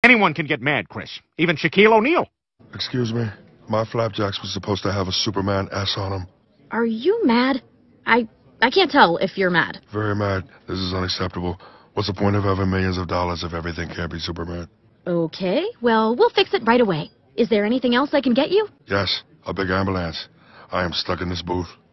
Anyone can get mad, Chris. Even Shaquille O'Neal. Excuse me. My flapjacks was supposed to have a Superman S on them. Are you mad? I can't tell if you're mad. Very mad. This is unacceptable. What's the point of having millions of dollars if everything can't be Superman? Okay, well, we'll fix it right away. Is there anything else I can get you? Yes, a big ambulance. I am stuck in this booth.